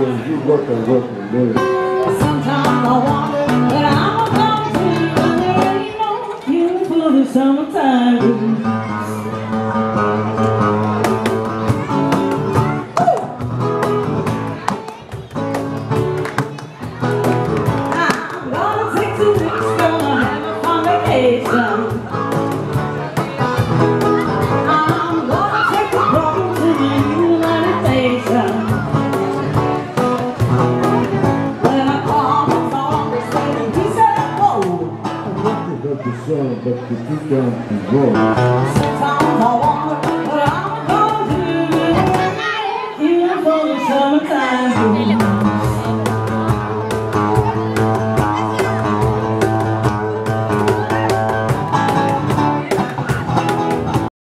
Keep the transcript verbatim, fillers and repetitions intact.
Cause you working, working, baby. Sometimes I wonder that I'm a come to you, you know, beautiful in summertime.